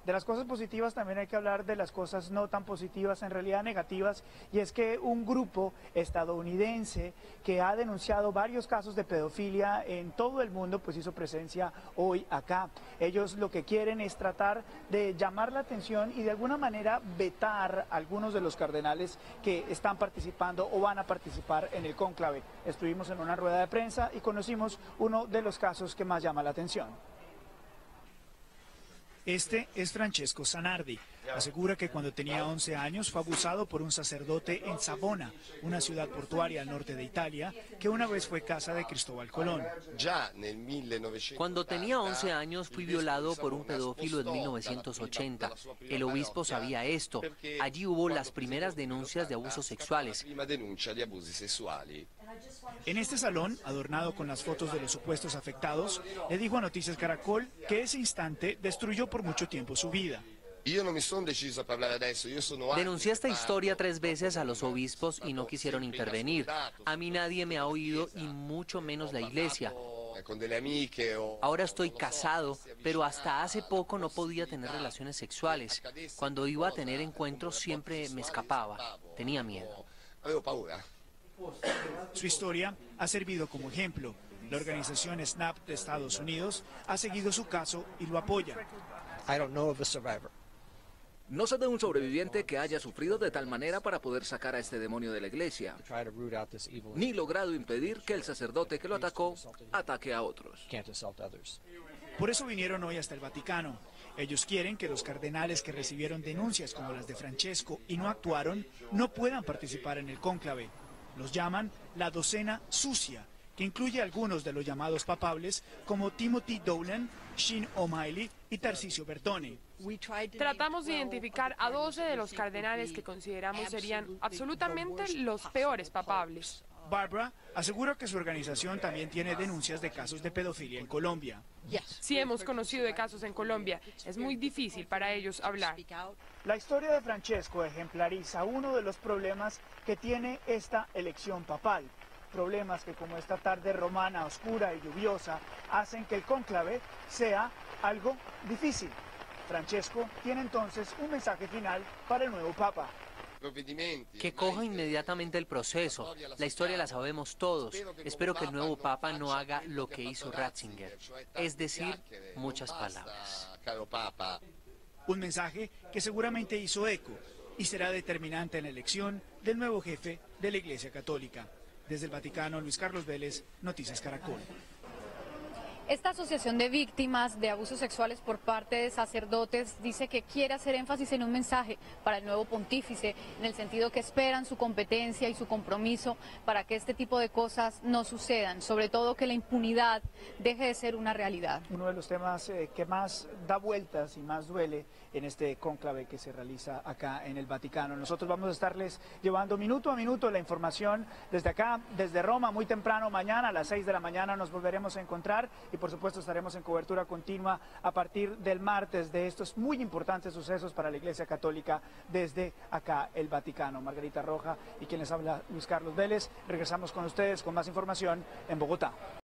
De las cosas positivas también hay que hablar de las cosas no tan positivas, en realidad negativas, y es que un grupo estadounidense que ha denunciado varios casos de pedofilia en todo el mundo, pues hizo presencia hoy acá. Ellos lo que quieren es tratar de llamar la atención y de alguna manera vetar a algunos de los cardenales que están participando o van a participar en el cónclave. Estuvimos en una rueda de prensa y conocimos uno de los casos que más llama la atención. Este es Francesco Zanardi. Asegura que cuando tenía 11 años fue abusado por un sacerdote en Savona, una ciudad portuaria al norte de Italia, que una vez fue casa de Cristóbal Colón. Cuando tenía 11 años fui violado por un pedófilo en 1980. El obispo sabía esto. Allí hubo las primeras denuncias de abusos sexuales. En este salón, adornado con las fotos de los supuestos afectados, le dijo a Noticias Caracol que ese instante destruyó por mucho tiempo su vida. Denuncié esta historia 3 veces a los obispos y no quisieron intervenir. A mí nadie me ha oído y mucho menos la iglesia. Ahora estoy casado, pero hasta hace poco no podía tener relaciones sexuales. Cuando iba a tener encuentros siempre me escapaba. Tenía miedo. Su historia ha servido como ejemplo. La organización SNAP de Estados Unidos ha seguido su caso y lo apoya. No sé de un sobreviviente que haya sufrido de tal manera para poder sacar a este demonio de la iglesia, ni logrado impedir que el sacerdote que lo atacó ataque a otros. Por eso vinieron hoy hasta el Vaticano. Ellos quieren que los cardenales que recibieron denuncias como las de Francesco y no actuaron, no puedan participar en el cónclave. Los llaman la docena sucia, que incluye algunos de los llamados papables como Timothy Dolan, Sean O'Malley y Tarcisio Bertone. Tratamos de identificar a 12 de los cardenales que consideramos serían absolutamente los peores papables. Barbara asegura que su organización también tiene denuncias de casos de pedofilia en Colombia. Sí hemos conocido de casos en Colombia. Es muy difícil para ellos hablar. La historia de Francesco ejemplariza uno de los problemas que tiene esta elección papal. Problemas que, como esta tarde romana, oscura y lluviosa, hacen que el cónclave sea algo difícil. Francesco tiene entonces un mensaje final para el nuevo Papa. Que coja inmediatamente el proceso. La historia la sabemos todos. Espero que el nuevo Papa no haga lo que hizo Ratzinger, es decir, muchas palabras. Un mensaje que seguramente hizo eco y será determinante en la elección del nuevo jefe de la Iglesia Católica. Desde el Vaticano, Luis Carlos Vélez, Noticias Caracol. Esta asociación de víctimas de abusos sexuales por parte de sacerdotes dice que quiere hacer énfasis en un mensaje para el nuevo pontífice, en el sentido que esperan su competencia y su compromiso para que este tipo de cosas no sucedan, sobre todo que la impunidad deje de ser una realidad. Uno de los temas que más da vueltas y más duele en este cónclave que se realiza acá en el Vaticano. Nosotros vamos a estarles llevando minuto a minuto la información desde acá, desde Roma, muy temprano mañana, a las 6 de la mañana nos volveremos a encontrar y por supuesto estaremos en cobertura continua a partir del martes de estos muy importantes sucesos para la Iglesia Católica desde acá el Vaticano. Margarita Roja y quien les habla, Luis Carlos Vélez. Regresamos con ustedes con más información en Bogotá.